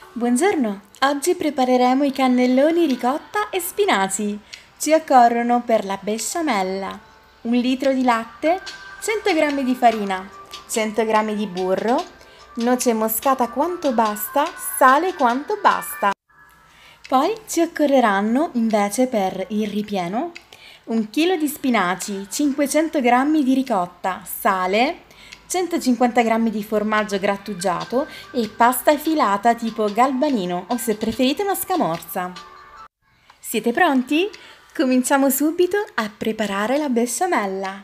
Buongiorno, oggi prepareremo i cannelloni ricotta e spinaci. Ci occorrono per la besciamella 1 litro di latte, 100 g di farina, 100 g di burro, noce moscata quanto basta, sale quanto basta. Poi ci occorreranno invece per il ripieno 1 chilo di spinaci, 500 g di ricotta, sale, 150 g di formaggio grattugiato e pasta filata tipo galbanino o se preferite una scamorza. Siete pronti? Cominciamo subito a preparare la besciamella.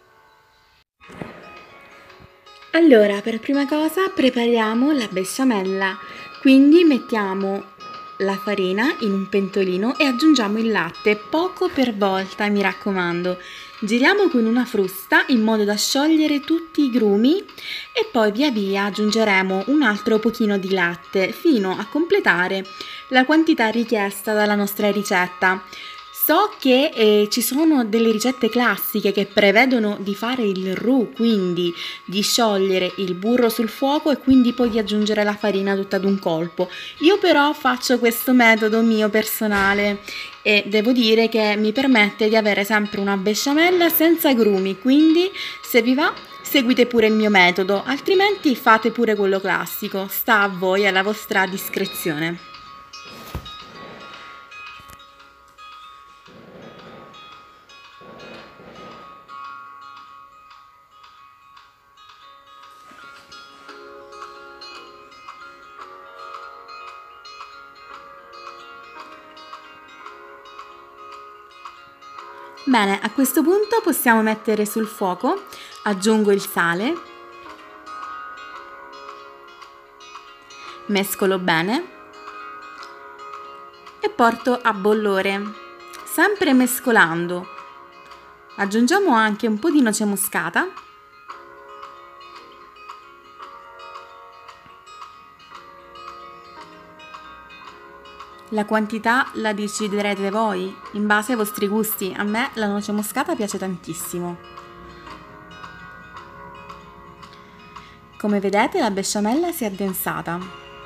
Allora, per prima cosa prepariamo la besciamella, quindi mettiamo la farina in un pentolino e aggiungiamo il latte, poco per volta, mi raccomando. Giriamo con una frusta in modo da sciogliere tutti i grumi e poi via via aggiungeremo un altro pochino di latte fino a completare la quantità richiesta dalla nostra ricetta. So che ci sono delle ricette classiche che prevedono di fare il roux, quindi di sciogliere il burro sul fuoco e quindi poi di aggiungere la farina tutta ad un colpo. Io però faccio questo metodo mio personale e devo dire che mi permette di avere sempre una besciamella senza grumi, quindi se vi va seguite pure il mio metodo, altrimenti fate pure quello classico, sta a voi, alla vostra discrezione. Bene, a questo punto possiamo mettere sul fuoco, aggiungo il sale, mescolo bene e porto a bollore, sempre mescolando. Aggiungiamo anche un po' di noce moscata. La quantità la deciderete voi, in base ai vostri gusti. A me la noce moscata piace tantissimo. Come vedete la besciamella si è addensata.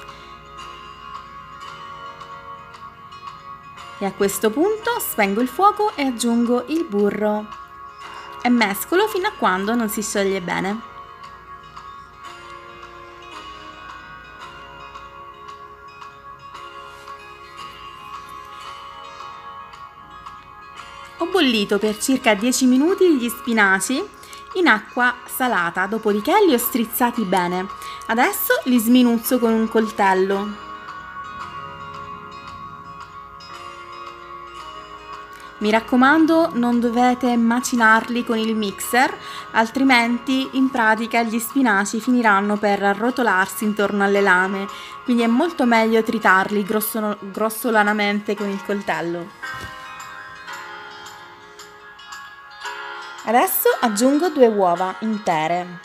E a questo punto spengo il fuoco e aggiungo il burro e mescolo fino a quando non si scioglie bene. Ho bollito per circa 10 minuti gli spinaci in acqua salata, dopodiché li ho strizzati bene. Adesso li sminuzzo con un coltello. Mi raccomando, non dovete macinarli con il mixer, altrimenti in pratica gli spinaci finiranno per arrotolarsi intorno alle lame, quindi è molto meglio tritarli grossolanamente con il coltello. Adesso aggiungo 2 uova intere.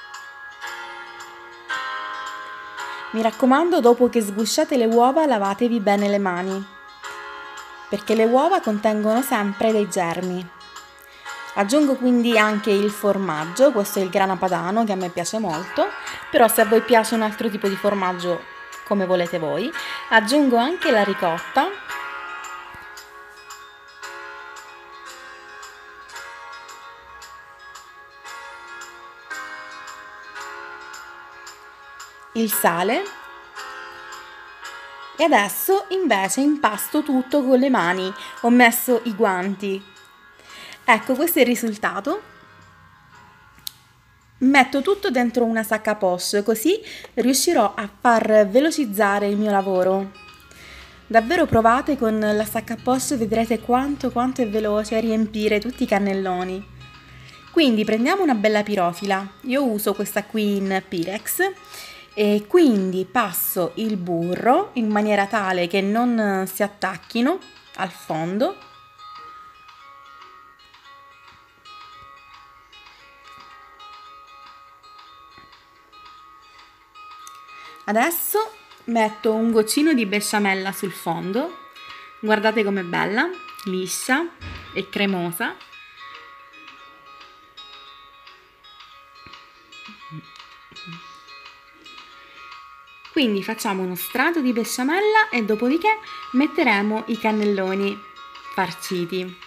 Mi raccomando, dopo che sgusciate le uova lavatevi bene le mani, perché le uova contengono sempre dei germi. Aggiungo quindi anche il formaggio, questo è il grana padano che a me piace molto, però se a voi piace un altro tipo di formaggio come volete voi. Aggiungo anche la ricotta. Il sale e adesso invece impasto tutto con le mani, ho messo i guanti. Ecco, questo è il risultato. Metto tutto dentro una sacca poche, così riuscirò a far velocizzare il mio lavoro. Davvero provate con la sacca poche, vedrete quanto è veloce riempire tutti i cannelloni. Quindi prendiamo una bella pirofila, io uso questa qui in Pirex e quindi passo il burro in maniera tale che non si attacchino al fondo. Adesso metto un goccino di besciamella sul fondo, guardate com'è bella, liscia e cremosa. Quindi facciamo uno strato di besciamella e dopodiché metteremo i cannelloni farciti.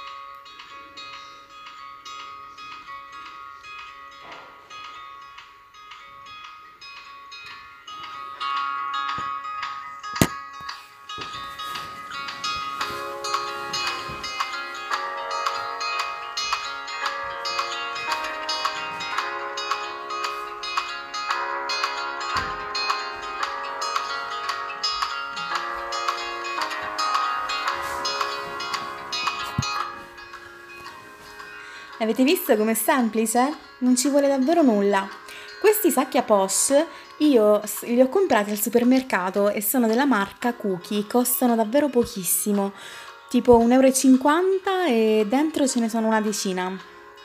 Avete visto com'è semplice? Non ci vuole davvero nulla. Questi sacchi a poche io li ho comprati al supermercato e sono della marca Cookie, costano davvero pochissimo, tipo 1,50 € e dentro ce ne sono una decina.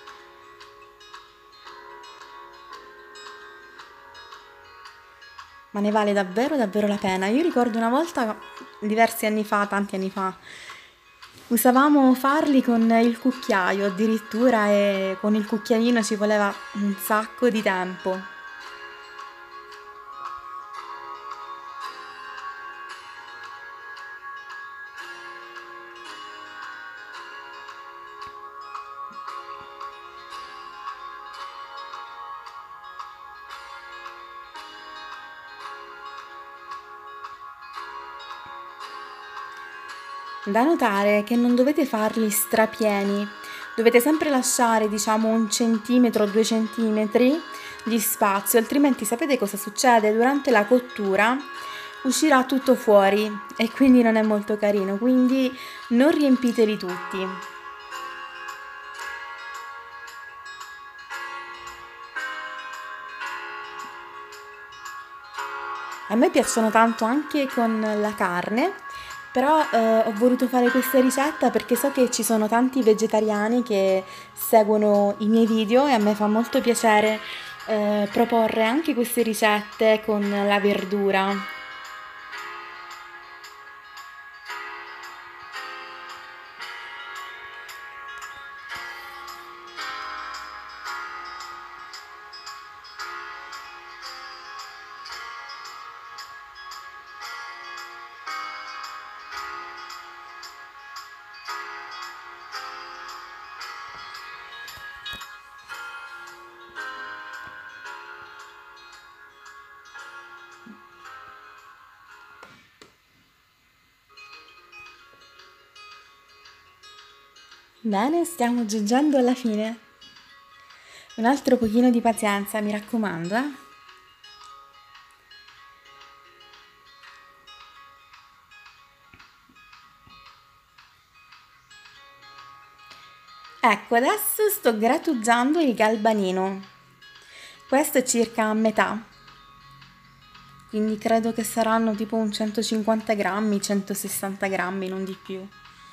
Ma ne vale davvero davvero la pena. Io ricordo una volta, diversi anni fa, tanti anni fa, usavamo farli con il cucchiaio addirittura e con il cucchiaino ci voleva un sacco di tempo. Da notare che non dovete farli strapieni, dovete sempre lasciare, diciamo, 1 cm, 2 cm di spazio, altrimenti sapete cosa succede? Durante la cottura uscirà tutto fuori e quindi non è molto carino, quindi non riempiteli tutti. A me piacciono tanto anche con la carne, però ho voluto fare questa ricetta perché so che ci sono tanti vegetariani che seguono i miei video e a me fa molto piacere proporre anche queste ricette con la verdura. Bene, stiamo giungendo alla fine. Un altro pochino di pazienza, mi raccomando, eh. Ecco, adesso sto grattugiando il galbanino. Questo è circa a metà, quindi credo che saranno tipo un 150 grammi, 160 grammi, non di più.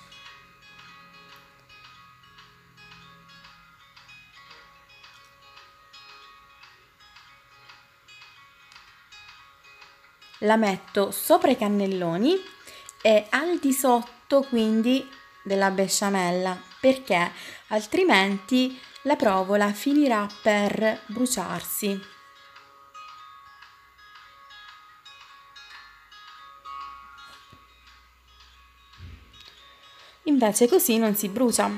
La metto sopra i cannelloni e al di sotto quindi della besciamella, perché altrimenti la provola finirà per bruciarsi. Invece così non si brucia.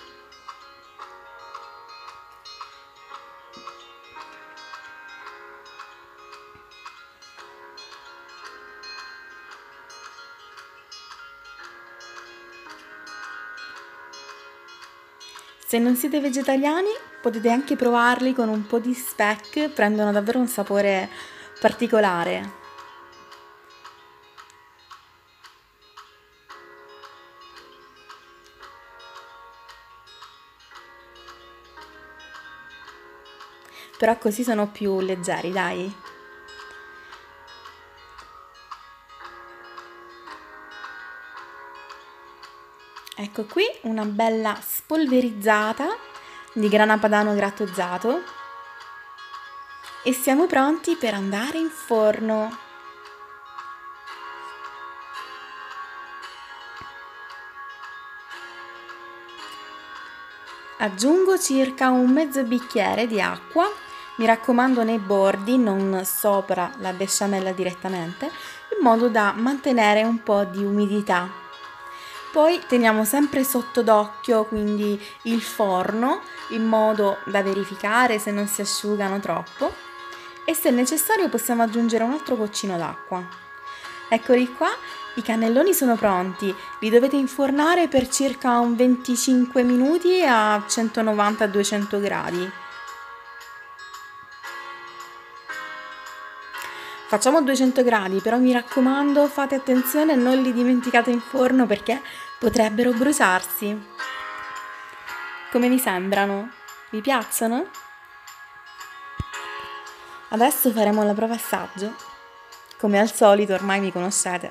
Se non siete vegetariani potete anche provarli con un po' di speck, prendono davvero un sapore particolare. Però così sono più leggeri, dai. Ecco qui una bella spolverizzata di grana padano grattugiato e siamo pronti per andare in forno. Aggiungo circa un mezzo bicchiere di acqua Mi raccomando nei bordi, non sopra la besciamella direttamente, in modo da mantenere un po' di umidità. Poi teniamo sempre sotto d'occhio quindi il forno, in modo da verificare se non si asciugano troppo, e se necessario possiamo aggiungere un altro goccino d'acqua. Eccoli qua, i cannelloni sono pronti, li dovete infornare per circa un 25 minuti a 190-200 gradi. Facciamo 200 gradi, però mi raccomando fate attenzione, non li dimenticate in forno perché potrebbero bruciarsi. Come vi sembrano? Vi piacciono? Adesso faremo la prova assaggio. Come al solito, ormai mi conoscete.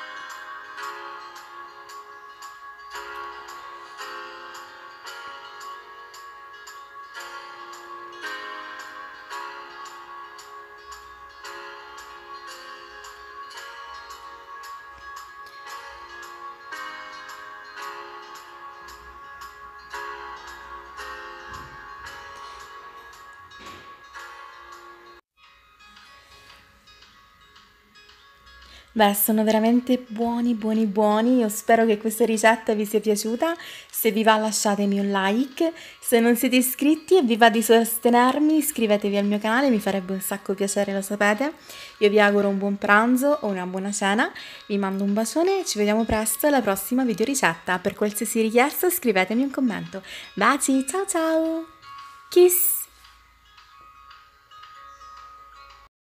Beh, sono veramente buoni, buoni, buoni. Io spero che questa ricetta vi sia piaciuta. Se vi va lasciatemi un like. Se non siete iscritti e vi va di sostenermi, iscrivetevi al mio canale, mi farebbe un sacco piacere, lo sapete. Io vi auguro un buon pranzo o una buona cena. Vi mando un bacione e ci vediamo presto alla prossima video ricetta. Per qualsiasi richiesta scrivetemi un commento. Baci, ciao ciao! Kiss!